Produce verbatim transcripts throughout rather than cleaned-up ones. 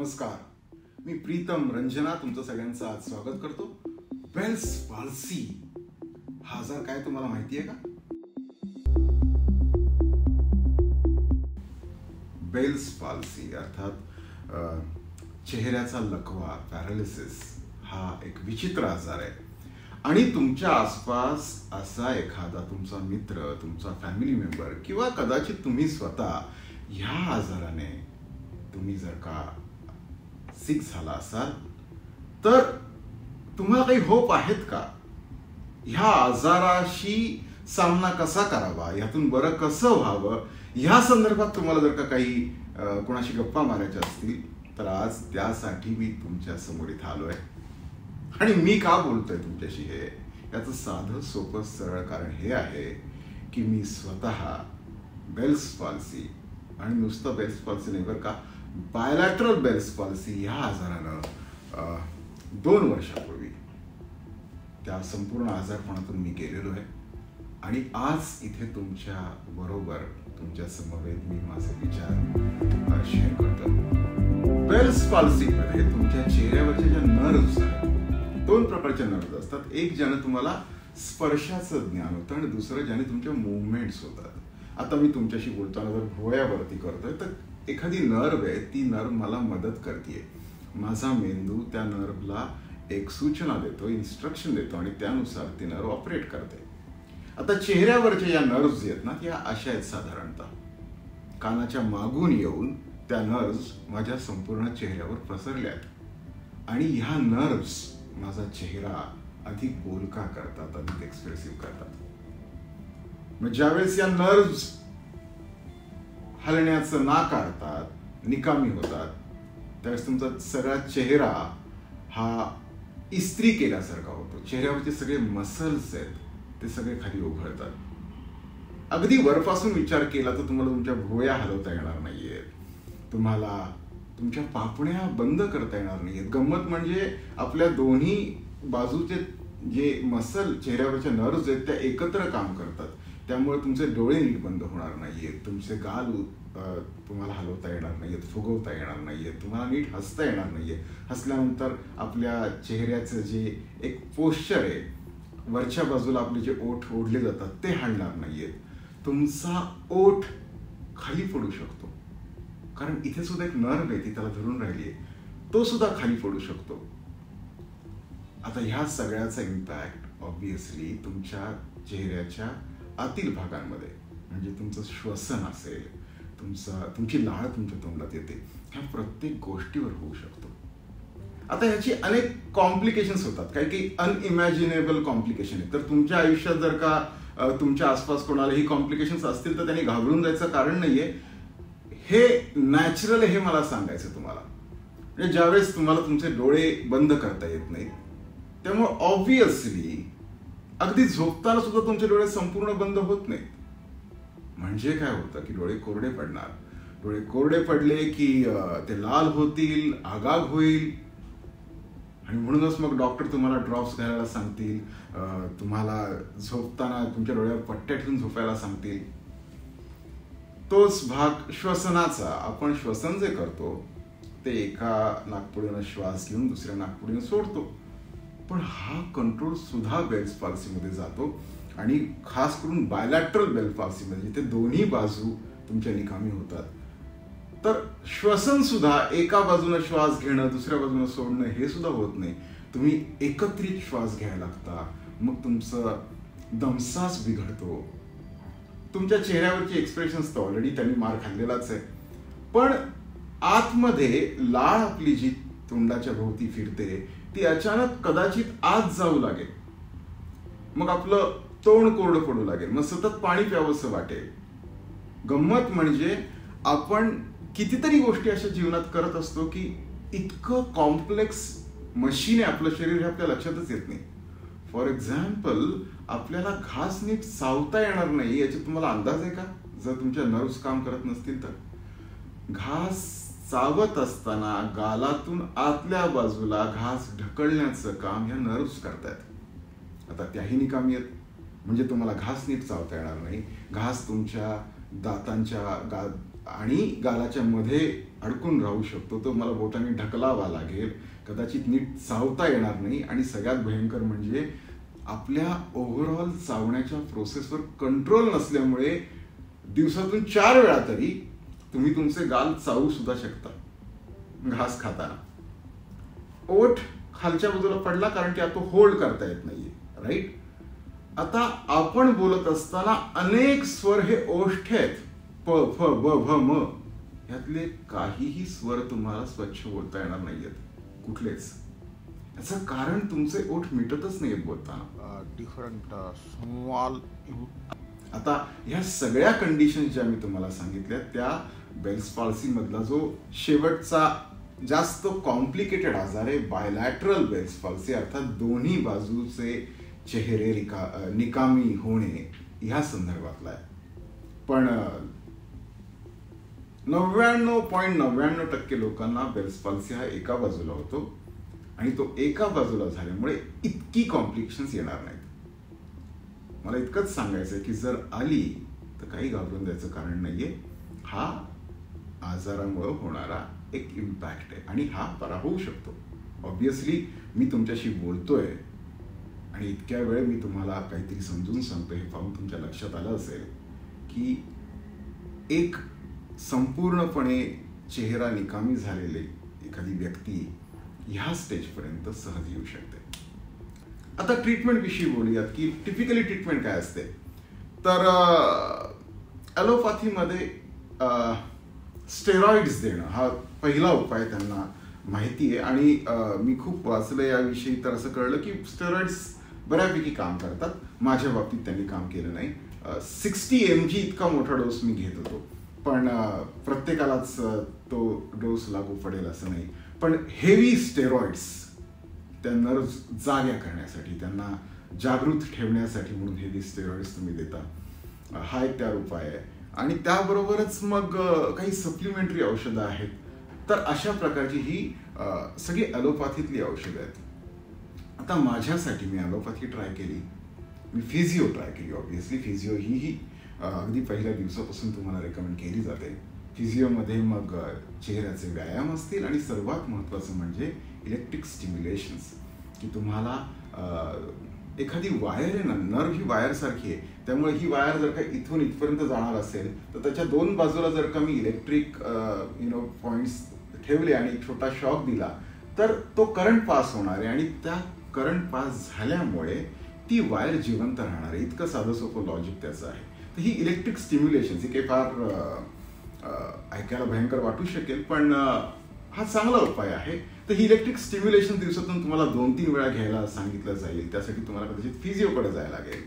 नमस्कार, मी प्रीतम रंजना तुमचं सगळ्यांचं आज स्वागत करतो. बेल्स पाल्सी हा आजार काय तुम्हाला माहिती आहे का? बेल्स पाल्सी अर्थात चेहऱ्याचा लकवा, पॅरालिसिस हा एक विचित्र आजार आहे आणि तुमच्या आसपास असा एखादा तुमचा मित्र, तुमचा फॅमिली मेंबर किंवा कदाचित तुम्ही स्वतः ह्या आजाराने तुम्ही जर का सिक झाला असाल तर तुम्हाला काही होप आहेत का? ह्या आजाराशी सामना कसा करावा, यातून बरं कसं व्हावं, ह्या संदर्भात तुम्हाला जर का काही कोणाशी गप्पा मारायच्या असतील तर आज त्यासाठी मी तुमच्या समोर इथं आलोय. आणि मी का बोलतोय तुमच्याशी हे, याचं साधं सोपं सरळ कारण हे आहे की मी स्वतः बेल्स पाल्सी आणि नुसतं बेल्स पाल्सी नाही बरं का, बायलॅटरल बेल्स पाल्सी ह्या आजारानं दोन वर्षापूर्वी त्या संपूर्ण आजारपणातून मी गेलेलो आहे आणि आज इथे तुमच्या बरोबर तुमच्या समवेत मी माझे विचार शेअर करतो. बेल्स पाल्सीमध्ये तुमच्या चेहऱ्यावरच्या ज्या नर्व्स आहेत, दोन प्रकारच्या नर्व्स असतात. एक ज्यानं तुम्हाला स्पर्शाचं ज्ञान होतं आणि दुसरं ज्याने तुमच्या मुवमेंट्स होतात. आता मी तुमच्याशी बोलताना जर भुवयावरती करतोय तर एखादी नर्व आहे, ती नर्व मला मदत करते. माझा मेंदू त्या नर्वला एक सूचना देतो, इन्स्ट्रक्शन देतो आणि त्यानुसार ती नर्व ऑपरेट करते. आता चेहऱ्यावरच्या या नर्व्स आहेत ना, त्या अशा आहेत साधारणतः. कानाच्या मागून येऊन त्या नर्व्स माझ्या संपूर्ण चेहऱ्यावर पसरल्यात आणि ह्या नर्व्स माझा चेहरा अधिक बोलका करतात, अधिक एक्सप्रेसिव्ह करतात. मग ज्यावेळेस या नर्व्स हलण्याचं नाकारतात, निकामी होतात, त्यावेळेस तुमचा सगळा चेहरा हा इस्त्री केल्यासारखा होतो. चेहऱ्यावरचे सगळे मसल्स आहेत ते सगळे खाली उघडतात. अगदी वरपासून विचार केला तर तुम्हाला तुमच्या भुवया हलवता येणार नाहीयेत, तुम्हाला तुमच्या पापण्या बंद करता येणार नाहीयेत. गंमत म्हणजे आपल्या दोन्ही बाजूचे जे मसल चेहऱ्यावरच्या नर्व्स आहेत त्या एकत्र काम करतात, त्यामुळे तुमचे डोळे नीट बंद होणार नाहीयेत, तुमचे गाल तुम्हाला हलवता येणार नाहीयेत, फुगवता येणार नाहीयेत, तुम्हाला नीट हसता येणार नाहीये. हसल्यानंतर आपल्या चेहऱ्याचं जे एक पोश्चर आहे, वरच्या बाजूला आपले जे ओठ ओढले जातात ते हलणार नाहीयेत. तुमचा ओठ खाली पडू शकतो, कारण इथे सुद्धा एक नर्व आहे ती त्याला धरून राहिली आहे, तो सुद्धा खाली पडू शकतो. आता ह्या सगळ्याचा इम्पॅक्ट ऑब्विसली तुमच्या चेहऱ्याच्या आतील भागांमध्ये, म्हणजे तुमचं श्वसन असेल, तुमचा तुमची लाळ तुमच्या तोंडात येते, ह्या प्रत्येक गोष्टीवर होऊ शकतो. आता ह्याची अनेक कॉम्प्लिकेशन्स होतात, काही काही अनइमॅजिनेबल कॉम्प्लिकेशन आहेत. तर तुमच्या आयुष्यात जर का तुमच्या आसपास कोणाला ही कॉम्प्लिकेशन्स असतील तर त्यांनी घाबरून जायचं कारण नाहीये. हे नॅचरल हे मला सांगायचं तुम्हाला. म्हणजे ज्यावेळेस तुम्हाला तुमचे डोळे बंद करता येत नाहीत, त्यामुळे ऑब्विसली अगदी झोपताना सुद्धा तुमचे डोळे संपूर्ण बंद होत नाहीत. म्हणजे काय होतं की डोळे कोरडे पडणार. डोळे कोरडे पडले की ते लाल होतील, आगाग होईल आणि म्हणूनच मग डॉक्टर तुम्हाला ड्रॉप्स घ्यायला सांगतील, तुम्हाला झोपताना तुमच्या डोळ्यावर पट्ट्या ठेवून झोपायला सांगतील. तोच भाग श्वसनाचा. आपण श्वसन जे करतो ते एका नाकपुडीनं श्वास घेऊन दुसऱ्या नाकपुडीनं सोडतो, पण हा कंट्रोल सुद्धा बेल्स पाल्सीमध्ये जातो आणि खास करून बायलॅटरल बेल्स पाल्सीमध्ये जिथे दोन्ही बाजू तुमच्या निकामी होतात, तर श्वसन सुद्धा एका बाजूने श्वास घेणं दुसऱ्या बाजूने सोडणं हे सुद्धा होत नाही. तुम्ही एकत्रित श्वास घ्यायला लागता, मग तुमचं दमसास बिघडतो. तुमच्या चेहऱ्यावरची एक्सप्रेशन्स तर ऑलरेडी त्यांनी मार खाल्लेलाच आहे, पण आतमध्ये लाळ आपली जी तोंडाच्या भोवती फिरते ती अचानक कदाचित आत जाऊ लागेल, मग आपलं तोंड कोरडं पडू लागेल, मग सतत पाणी प्यावंसं वाटेल. गंमत म्हणजे आपण कितीतरी गोष्टी अशा जीवनात करत असतो की इतकं कॉम्प्लेक्स मशीन आहे आपलं शरीर, हे आपल्या लक्षातच येत नाही. फॉर एक्झाम्पल, आपल्याला घास नीट चावता येणार नाही याची तुम्हाला अंदाज आहे का? जर तुमच्या नर्व्स काम करत नसतील तर. घास चावत असताना गालातून आतल्या बाजूला घास ढकलण्याचं काम या नर्व्स करतात. आता त्याही निकामी आहेत, म्हणजे तुम्हाला घास नीट चावता येणार नाही, घास तुमच्या दातांच्या गा आणि गालाच्या मध्ये अडकून राहू शकतो. तो मला बोटाने ढकलावा लागेल, कदाचित नीट चावता येणार नाही आणि सगळ्यात भयंकर म्हणजे आपल्या ओव्हरऑल चावण्याच्या प्रोसेसवर कंट्रोल नसल्यामुळे दिवसातून चार वेळा तरी तुम्ही तुमचे गाल चावू सुद्धा शकता घास खाताना. ओठ खालच्या बाजूला पडला कारण की आता तो होल्ड करता येत नाहीये, राईट. आता आपण बोलत असताना अनेक स्वर हे ओष्ठे आहेत, प फ ब भ म, ह्यातले काहीही स्वर तुम्हाला स्वच्छ बोलता येणार नाहीयेत, कुठलेच. याचं कारण तुमचे ओठ मिटतच नाहीत बोलताना. Different small. आता ह्या सगळ्या कंडिशन ज्या मी तुम्हाला सांगितल्या त्या बेल्स पाल्सी मधला जो शेवटचा जास्त कॉम्प्लिकेटेड आजार आहे बायलॅटरल बेल्स पाल्सी, अर्थात दोन्ही बाजूचे चेहरे रिका निकामी होणे ह्या संदर्भातला आहे. पण नव्याण्णव पॉईंट नव्याण्णव टक्के लोकांना बेल्स पाल्सी हा एका बाजूला होतो आणि तो एका बाजूला झाल्यामुळे इतकी कॉम्प्लिकेशन्स येणार नाहीत. मला इतकंच सांगायचंय की जर आली तर काही घाबरून द्यायचं कारण नाहीये. हा आजारामुळे होणारा एक इम्पॅक्ट आहे आणि हा बरा होऊ शकतो. ऑब्विसली मी तुमच्याशी बोलतोय आणि इतक्या वेळ मी तुम्हाला काहीतरी समजून सांगतोय हे पाहून तुमच्या लक्षात आलं असेल की एक संपूर्णपणे चेहरा निकामी झालेले एखादी व्यक्ती ह्या स्टेजपर्यंत सहज येऊ शकते. आता ट्रीटमेंट विषयी बोलूयात की टिपिकली ट्रीटमेंट काय असते. तर ॲलोपॅथीमध्ये स्टेरॉइड्स देणं हा पहिला उपाय त्यांना माहिती आहे आणि मी खूप वाचलं याविषयी, तर असं कळलं की स्टेरॉइड्स बऱ्यापैकी काम करतात. माझ्या बाबतीत त्यांनी काम केलं नाही. सिक्स्टी एम जी इतका मोठा डोस मी घेत होतो, पण प्रत्येकालाच तो डोस लागू पडेल असं नाही. पण हेवी स्टेरॉइड्स त्या नर्व्स जाग्या करण्यासाठी, त्यांना जागृत ठेवण्यासाठी म्हणून हेवी स्टेरॉइड्स तुम्ही देता, हा एक त्या उपाय आहे. आणि त्याबरोबरच मग काही सप्लिमेंटरी औषधं आहेत. तर अशा प्रकारची ही सगळी ॲलोपॅथीतली औषधं आहेत. आता माझ्यासाठी मी ॲलोपॅथी ट्राय केली, मी फिजिओ ट्राय केली. ऑब्व्हियसली फिजिओ ही ही अगदी पहिल्या दिवसापासून तुम्हाला रेकमेंड केली जाते. फिजिओमध्ये मग चेहऱ्याचे व्यायाम असतील आणि सर्वात महत्त्वाचं म्हणजे इलेक्ट्रिक स्टिम्युलेशन्स, की तुम्हाला एखादी वायर आहे ना, नर्व ही वायर सारखी आहे, त्यामुळे ही वायर जर का इथून इथपर्यंत जाणार असेल तर त्याच्या दोन बाजूला जर का मी इलेक्ट्रिक यु नो पॉइंट्स ठेवले आणि एक छोटा शॉक दिला तर तो करंट पास होणार आहे आणि त्या करंट पास झाल्यामुळे ती वायर जिवंत राहणार आहे. इतकं साधं सोपं लॉजिक त्याचं आहे. तर ही इलेक्ट्रिक स्टिम्युलेशन ही काही फार ऐकायला भयंकर वाटू शकेल, पण हा चांगला उपाय आहे. तर ही इलेक्ट्रिक स्टिम्युलेशन दिवसातून तुम्हाला दोन तीन वेळा घ्यायला सांगितलं जाईल. त्यासाठी तुम्हाला कदाचित फिजिओकडे जायला लागेल.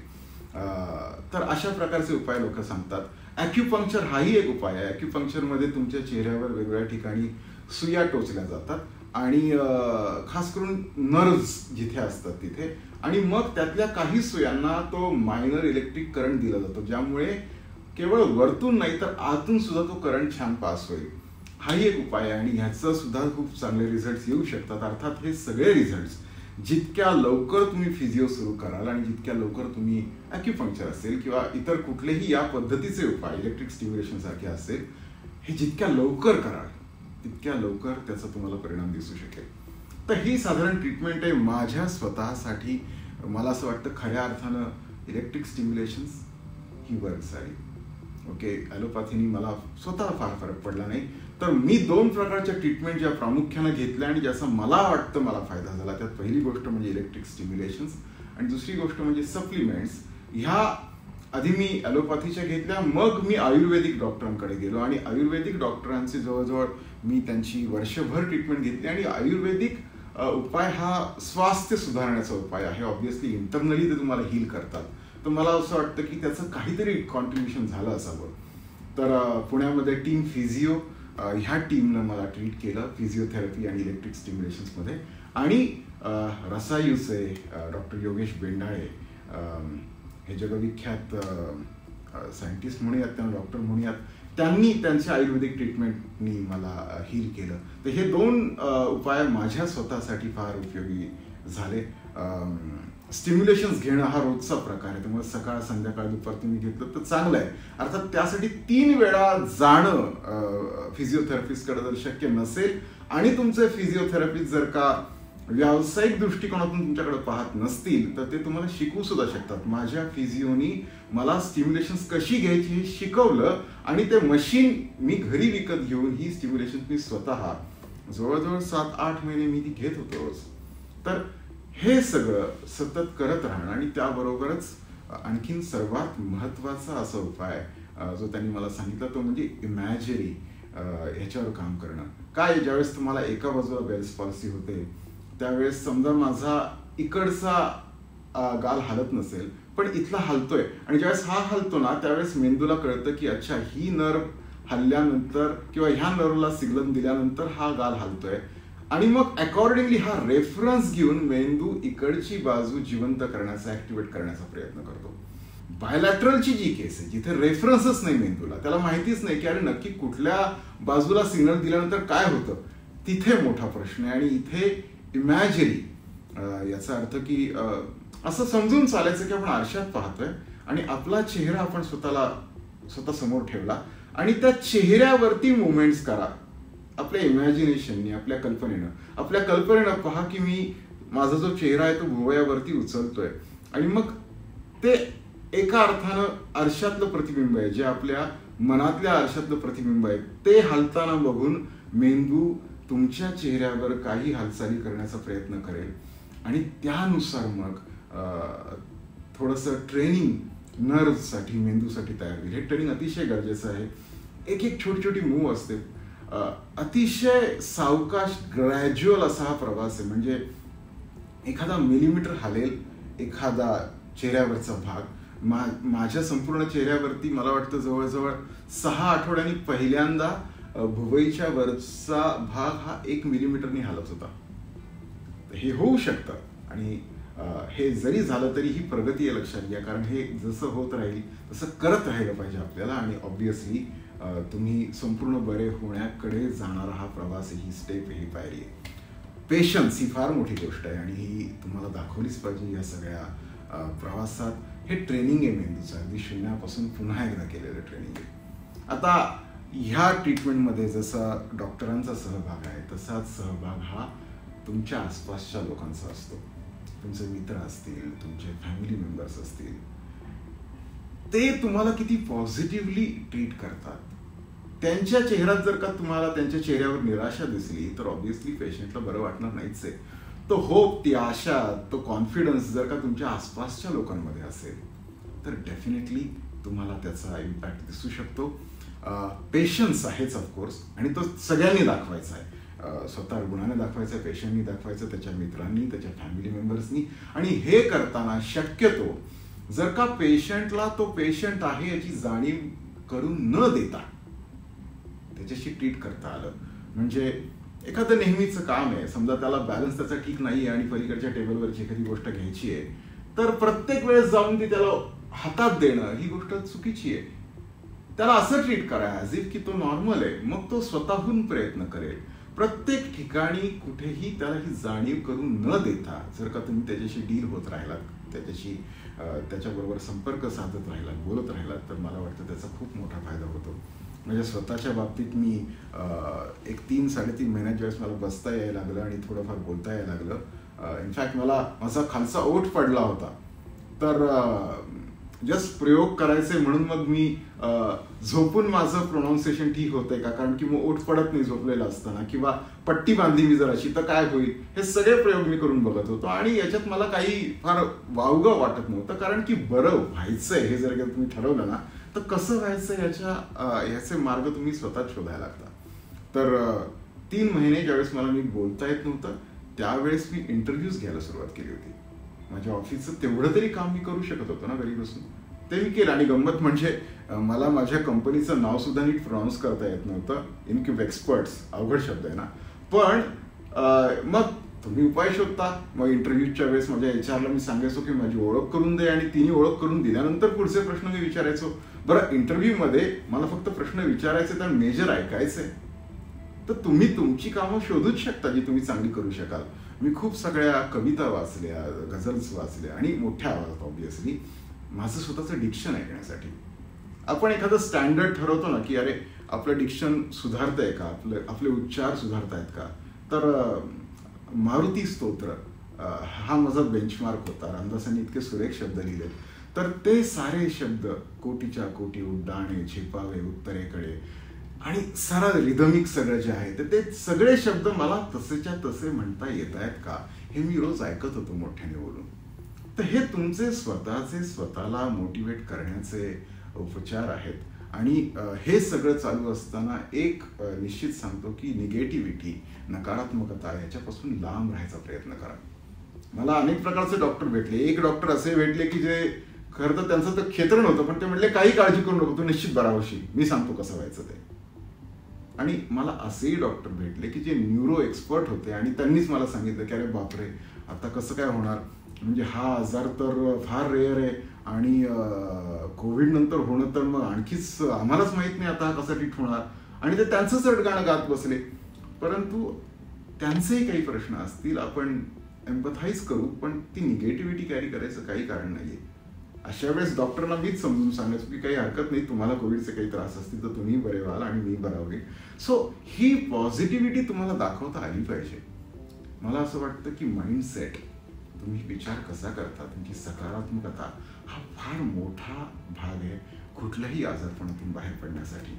तर अशा प्रकारचे उपाय लोक सांगतात. ॲक्युपंक्चर हाही एक उपाय आहे. ॲक्युपंक्चरमध्ये तुमच्या चेहऱ्यावर वेगवेगळ्या ठिकाणी सुया टोचल्या जातात आणि खास करून नर्व्स जिथे असतात तिथे, आणि मग त्यातल्या काही सुयांना तो मायनर इलेक्ट्रिक करंट दिला जातो, ज्यामुळे केवळ वरतून नाही तर आतून सुद्धा तो करंट छान पास होईल. हाही एक उपाय आहे आणि ह्याचं सुद्धा खूप चांगले रिझल्ट्स येऊ शकतात. अर्थात हे सगळे रिझल्ट्स जितक्या लवकर तुम्ही फिजिओ सुरू कराल आणि जितक्या लवकर तुम्ही ॲक्युपंक्चर असेल किंवा इतर कुठलेही या पद्धतीचे उपाय इलेक्ट्रिक स्टिम्युलेशन सारखे असेल, हे जितक्या लवकर कराल तितक्या लवकर त्याचा तुम्हाला परिणाम दिसू शकेल. तर ही साधारण ट्रीटमेंट आहे माझ्या स्वतःसाठी. मला असं वाटतं खऱ्या अर्थानं इलेक्ट्रिक स्टिम्युलेशन्स ही वर्क झाली. ओके, ॲलोपॅथीनी मला स्वतः फार फरक पडला नाही. तर मी दोन प्रकारच्या ट्रीटमेंट ज्या प्रामुख्यानं घेतल्या आणि ज्याचा मला वाटतं मला फायदा झाला, त्यात पहिली गोष्ट म्हणजे इलेक्ट्रिक स्टिम्युलेशन्स आणि दुसरी गोष्ट म्हणजे सप्लिमेंट्स. ह्या आधी मी ॲलोपॅथीच्या घेतल्या, मग मी आयुर्वेदिक डॉक्टरांकडे गेलो आणि आयुर्वेदिक डॉक्टरांचे जवळजवळ मी त्यांची वर्षभर ट्रीटमेंट घेतली. आणि आयुर्वेदिक उपाय हा स्वास्थ्य सुधारण्याचा उपाय आहे. ऑब्व्हियसली इंटरनली ते तुम्हाला हील करतात. तर मला असं वाटतं की त्याचं काहीतरी कॉन्ट्रीब्युशन झालं असावं. तर पुण्यामध्ये टीम फिजिओ ह्या टीमनं मला ट्रीट केलं फिजिओथेरपी आणि इलेक्ट्रिक स्टिम्युलेशन्समध्ये. आणि रसायूचे डॉक्टर योगेश बेंडाळे हे जगविख्यात सायंटिस्ट म्हणूयात, त्यांना डॉक्टर म्हणूयात, त्यांनी त्यांच्या आयुर्वेदिक ट्रीटमेंटनी मला हील केलं. तर हे दोन उपाय माझ्या स्वतःसाठी फार उपयोगी झाले. स्टिम्युलेशन्स घेणं हा रोजचा प्रकार आहे. त्यामुळे सकाळ संध्याकाळ दुपार तुम्ही घेतलं तर चांगलं आहे. अर्थात त्यासाठी तीन वेळा जाणं फिजिओथेरपिस्टकडे जर शक्य नसेल आणि तुमचे फिजिओथेरपिस्ट जर का व्यावसायिक दृष्टिकोनातून तुमच्याकडे पाहत नसतील तर ते तुम्हाला शिकवू सुद्धा शकतात. माझ्या फिजिओनी मला स्टिम्युलेशन्स कशी घ्यायची हे शिकवलं आणि ते मशीन मी घरी विकत घेऊन ही स्टिम्युलेशन मी स्वतः जवळजवळ सात आठ महिने मी ती घेत होतो रोज. तर हे सगळं सतत करत राहणं आणि त्याबरोबरच आणखीन सर्वात महत्वाचा असा उपाय जो त्यांनी मला सांगितला तो म्हणजे इमॅजिनरी ह्याच्यावर काम करणं. काय ज्यावेळेस तुम्हाला एका बाजूला बेल्स पॉल्सी होते त्यावेळेस समजा माझा इकडचा गाल हलत नसेल पण इथला हलतोय आणि ज्यावेळेस हा हलतो ना त्यावेळेस मेंदूला कळतं की अच्छा ही नर्व हल्ल्यानंतर किंवा ह्या नर्वला सिग्नल दिल्यानंतर हा गाल हलतोय आणि मग अकॉर्डिंगली हा रेफरन्स घेऊन मेंदू इकडची बाजू जिवंत करण्याचा ऍक्टिव्हेट करण्याचा प्रयत्न करतो. बायलॅटरलची जी केस आहे जिथे रेफरन्सच नाही मेंदूला, त्याला माहितीच नाही की अरे नक्की कुठल्या बाजूला सिग्नल दिल्यानंतर काय होतं, तिथे मोठा प्रश्न आहे. आणि इथे इमॅजिनरी याचा अर्थ की असं समजून चालायचं की आपण आरशात पाहतोय आणि आपला चेहरा आपण स्वतःला स्वतः समोर ठेवला आणि त्या चेहऱ्यावरती मुवमेंट्स करा आपल्या इमॅजिनेशननी, आपल्या कल्पनेनं. आपल्या कल्पनेनं पहा की मी माझा जो चेहरा आहे तो भुवयावरती उचलतोय आणि मग ते एका अर्थानं आरशातलं प्रतिबिंब आहे, जे आपल्या मनातल्या आरशातलं प्रतिबिंब आहे, ते हालताना बघून मेंदू तुमच्या चेहऱ्यावर काही हालचाली करण्याचा प्रयत्न करेल आणि त्यानुसार मग थोडंसं ट्रेनिंग नर्व्हसाठी मेंदूसाठी तयार होईल. हे ट्रेनिंग अतिशय गरजेचं आहे. एक एक छोटी छोटी मूव असते, अतिशय सावकाश ग्रॅज्युअल असा हा प्रवास आहे. म्हणजे एखादा मिलीमीटर हालेल एखादा चेहऱ्यावरचा भाग. मा माझ्या संपूर्ण चेहऱ्यावरती मला वाटतं जवळजवळ सहा आठवड्यांनी पहिल्यांदा भुवईच्या वरचा भाग हा एक मिलीमीटरनी हालत होता. हे होऊ शकतं आणि हे जरी झालं तरी ही प्रगती आहे लक्षात घ्या, कारण हे जसं होत राहील तसं करत राहिलं पाहिजे आपल्याला. आणि ऑब्व्हियसली तुम्ही संपूर्ण बरे होण्याकडे जाणारा हा प्रवास, ही स्टेप, ही पायरी आहे. पेशन्स ही फार मोठी गोष्ट आहे आणि ही तुम्हाला दाखवलीच पाहिजे या सगळ्या प्रवासात. हे ट्रेनिंग आहे मेंदूचं, अगदी शून्यापासून पुन्हा एकदा केलेलं ट्रेनिंग आहे. आता ह्या ट्रीटमेंटमध्ये जसा डॉक्टरांचा सहभाग आहे तसाच सहभाग हा तुमच्या आसपासच्या लोकांचा असतो. तुमचे मित्र असतील, तुमचे फॅमिली मेंबर्स असतील, ते तुम्हाला किती पॉझिटिव्हली ट्रीट करतात. त्यांच्या चेहऱ्यात जर का तुम्हाला त्यांच्या चेहऱ्यावर निराशा दिसली तर ऑब्व्हियसली पेशंटला बरं वाटणार नाहीच आहे. तो होप, ती आशा, तो कॉन्फिडन्स जर का तुमच्या आसपासच्या लोकांमध्ये असेल तर डेफिनेटली तुम्हाला त्याचा इम्पॅक्ट दिसू शकतो. पेशन्स आहेच ऑफकोर्स आणि तो सगळ्यांनी दाखवायचा आहे. स्वतः रुग्णाने दाखवायचं, पेशंटनी दाखवायचं, त्याच्या मित्रांनी, त्याच्या फॅमिली मेंबर्सनी. आणि हे करताना शक्यतो जर का पेशंटला तो पेशंट आहे याची जाणीव करून न देता त्याच्याशी ट्रीट करता आलं. म्हणजे एखादं नेहमीचं काम आहे, समजा त्याला बॅलन्स त्याचा ठीक नाही आहे आणि पलीकडच्या टेबलवरची एखादी गोष्ट घ्यायची आहे तर प्रत्येक वेळेस जाऊन ती त्याला हातात देणं ही गोष्ट चुकीची आहे. त्याला असं ट्रीट करा ॲज इफ की तो नॉर्मल आहे, मग तो स्वतःहून प्रयत्न करेल. प्रत्येक ठिकाणी कुठेही त्याला ही जाणीव करून न देता जर का तुम्ही त्याच्याशी डील होत राहिलात, त्याच्याशी त्याच्याबरोबर संपर्क साधत राहिलात, बोलत राहिलात तर मला वाटतं त्याचा खूप मोठा फायदा होतो. म्हणजे स्वतःच्या बाबतीत मी एक तीन साडेतीन महिन्यात ज्यावेळेस मला बसता यायला लागलं आणि थोडंफार बोलता यायला लागलं, इनफॅक्ट मला माझा खालचा ओठ पडला होता तर जस्ट प्रयोग करायचे म्हणून मग मी झोपून माझं प्रोनाऊन्सिएशन ठीक होतंय का, कारण की मग ओठ पडत नाही झोपलेला असताना, किंवा पट्टी बांधली मी जर अशी तर काय होईल, हे सगळे प्रयोग मी करून बघत होतो. आणि याच्यात मला काही फार वावगं वाटत नव्हतं, कारण की बरं व्हायचंय हे जर का तुम्ही ठरवलं ना तर कसं व्हायचं याच्या याचे मार्ग तुम्ही स्वतः शोधायला लागता. तर तीन महिने ज्यावेळेस मला मी बोलता येत नव्हतं त्यावेळेस मी इंटरव्ह्यूज घ्यायला सुरुवात केली होती. माझ्या ऑफिसचं तेवढं तरी काम मी करू शकत होतो ना घरी बसून, ते मी केलं. आणि गंमत म्हणजे मला माझ्या कंपनीचं नाव सुद्धा नीट प्रोनाऊन्स करता येत नव्हतं. इनक्यूब एक्सपर्ट्स अवघड शब्द आहे ना. पण मग तुम्ही उपाय शोधता. मग इंटरव्ह्यूच्या वेळेस माझ्या एच आरला मी सांगायचो की माझी ओळख करून दे आणि तिने ओळख करून दिल्यानंतर पुढचे प्रश्न मी विचारायचो. बरं इंटरव्ह्यू मध्ये मला फक्त प्रश्न विचारायचे तर मेजर ऐकायचे. तर तुम्ही तुमची कामं शोधूच शकता जी तुम्ही चांगली करू शकाल. मी खूप सगळ्या कविता वाचल्या, गझल्स वाचल्या आणि मोठ्या आवाजात ऑब्व्हियसली. माझं स्वतःचं डिक्शन ऐकण्यासाठी. आपण एखादं स्टँडर्ड ठरवतो ना की अरे आपलं डिक्शन सुधारतंय का, आपलं आपले उच्चार सुधारतायत का. तर मारुती स्तोत्र हा माझा बेंचमार्क होता. रामदासांनी इतके सुरेख शब्द लिहिले, तर ते सारे शब्द कोटीच्या कोटी उड्डाणे झेपावे उत्तरेकडे आणि सरळ रिदमिक सगळं जे आहे ते सगळे शब्द मला तसेच्या तसे म्हणता येत आहेत का, हे मी रोज ऐकत होतो मोठ्याने बोलून. तर हे तुमचे स्वतःचे स्वतःला मोटिवेट करण्याचे उपचार आहेत. आणि हे सगळं चालू असताना एक निश्चित सांगतो की निगेटिव्हिटी, नकारात्मकता याच्यापासून लांब राहायचा प्रयत्न करा. मला अनेक प्रकारचे डॉक्टर भेटले. एक डॉक्टर असे भेटले की जे खरं तर त्यांचं तर क्षेत्र नव्हतं, पण ते म्हटले काही काळजी करू नको, तू निश्चित बरा होशील, मी सांगतो कसं व्हायचं ते. आणि मला असेही डॉक्टर भेटले की जे न्यूरो एक्सपर्ट होते आणि त्यांनीच मला सांगितलं की अरे बापरे आता कसं काय होणार, म्हणजे हा आजार तर फार रेअर आहे आणि कोविड नंतर होणं तर मग आणखीच आम्हालाच माहित नाही आता कसा ट्रीट होणार. आणि ते त्यांचंच रडगाणं गात बसले. परंतु त्यांचेही काही प्रश्न असतील, आपण एम्पथाइज करू, पण ती निगेटिव्हिटी कॅरी करायचं काही कारण नाहीये. अशा वेळेस डॉक्टरना मीच समजून सांगायचो की काही हरकत नाही, तुम्हाला कोविडचे काही त्रास असतील तर तुम्ही बरे व्हाल आणि मी बरा होईल. सो ही पॉझिटिव्हिटी तुम्हाला दाखवता आली पाहिजे. मला असं वाटतं की माइंडसेट, तुम्ही विचार कसा करता, तुमची सकारात्मकता हा फार मोठा भाग आहे कुठल्याही आजारपणातून बाहेर पडण्यासाठी.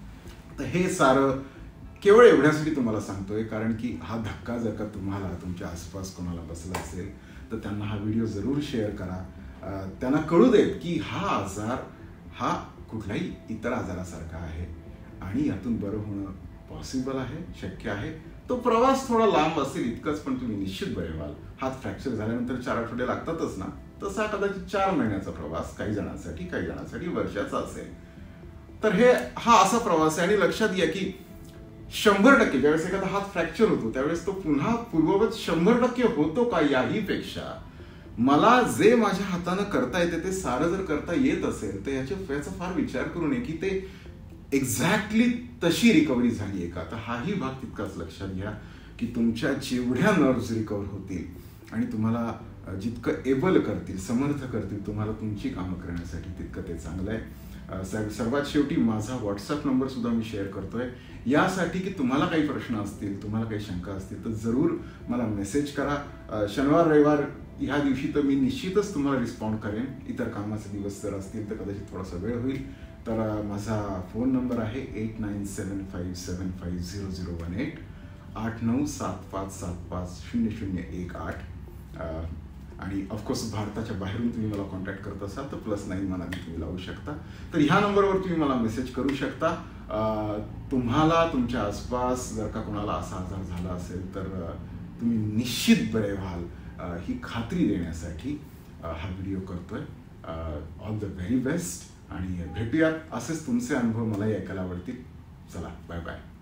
तर हे सारं केवळ एवढ्यासाठी तुम्हाला सांगतोय कारण की हा धक्का जर का तुम्हाला तुमच्या आसपास कोणाला बसला असेल तर त्यांना हा व्हिडिओ जरूर शेअर करा. त्यांना कळू देत की हा आजार हा कुठल्याही इतर आजारासारखा आहे आणि यातून बरं होणं पॉसिबल आहे, शक्य आहे. तो प्रवास थोडा लांब असेल इतकंच, पण तुम्ही निश्चित बरे व्हाल. हात फ्रॅक्चर झाल्यानंतर चार आठवडे लागतातच ना, तसा कदाचित चार महिन्याचा प्रवास काही जणांसाठी काही जणांसाठी वर्षाचा असेल. तर हे हा असा प्रवास आहे. आणि लक्षात घ्या की शंभर टक्के ज्यावेळेस एखादा हात फ्रॅक्चर होतो त्यावेळेस तो पुन्हा पूर्ववत शंभर टक्के होतो का, याही पेक्षा मला जे माझ्या हातानं करता येते ते सारं जर करता येत असेल तर याच्या याचा फार विचार करू नये की ते एक्झॅक्टली तशी रिकव्हरी झाली आहे का. तर हाही भाग तितकाच लक्षात घ्या की तुमच्या जेवढ्या नर्व्स रिकव्हर होतील आणि तुम्हाला जितकं एबल करतील, समर्थ करतील तुम्हाला तुमची कामं करण्यासाठी, तितकं ते चांगलं आहे. सर्वात शेवटी माझा व्हॉट्सअप नंबर सुद्धा मी शेअर करतोय यासाठी की तुम्हाला काही प्रश्न असतील, तुम्हाला काही शंका असतील तर जरूर मला मेसेज करा. शनिवार रविवार ह्या दिवशी तर मी निश्चितच तुम्हाला रिस्पॉन्ड करेन. इतर कामाचे दिवस जर असतील तर कदाचित थोडासा वेळ होईल. तर माझा फोन नंबर आहे eight nine seven five seven five zero zero one eight, आठ नऊ सात पाच सात पाच शून्य शून्य एक आठ. आणि ऑफकोर्स भारताच्या बाहेरून तुम्ही मला कॉन्टॅक्ट करत असाल तर प्लस नाईन मला तुम्ही लावू शकता. तर ह्या नंबरवर तुम्ही मला मेसेज करू शकता. तुम्हाला तुमच्या आसपास जर का कोणाला असा आजार झाला असेल तर तुम्ही निश्चित बरे व्हाल ही खात्री देण्यासाठी हा व्हिडिओ करतोय. ऑल द व्हेरी बेस्ट आणि भेटूयात. असेच तुमचे अनुभव मलाही ऐकायला आवडतील. चला, बाय बाय.